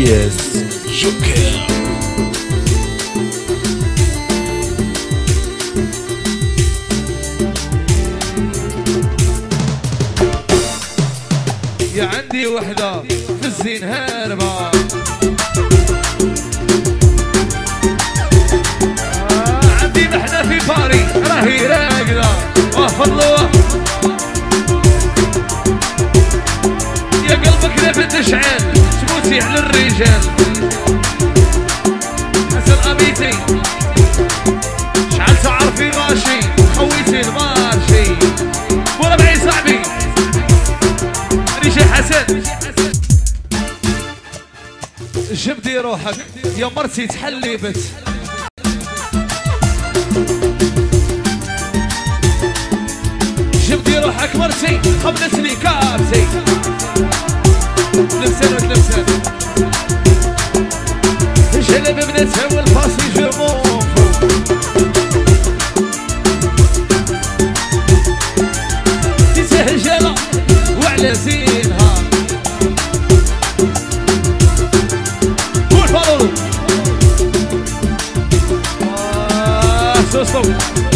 إلياس جوكر. يا عندي وحدة في الزين هاربة عندي محنة في باري راهي راقدة وفضلوه يا قلبك نفد تشعل تموتي على الرجال حسن أبيتي شعل تعرفي ماشي خويتي الماشي ولا بعي صاحبي ريشي حسن جبدي روحك يا مرتي تحلبت جبدي روحك مرتي خبلتني كابتي تلمسان وتلمسان جلب بنتها والفاصي جرمون تسهجلة وعلى زينها قول فالولو سوسو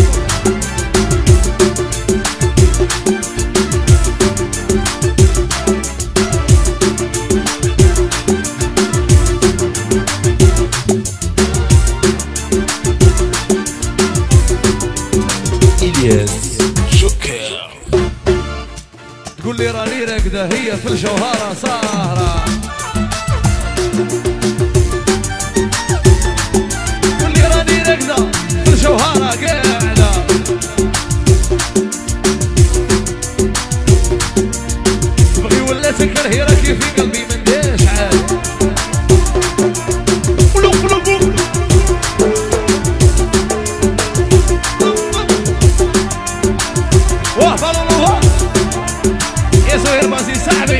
إلياس جوكر. تقول لي راني راكده هي في الجوهرة سهرة تقول لي راني راكده في الجوهرة قاعدة تبغي ولا تكرهي راكي في قلبي من داش عاد واه فالولو يا زهير بازي صاحبي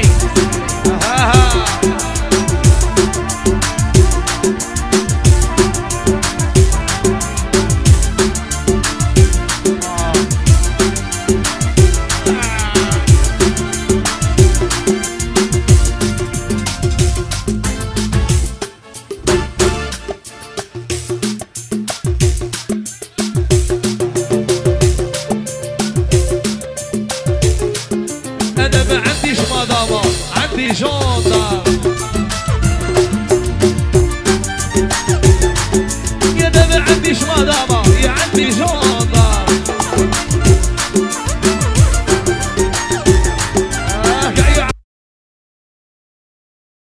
انا ما عنديش مدامة عندي جوندا يا انا ما عنديش مدامة يا عندي جوندا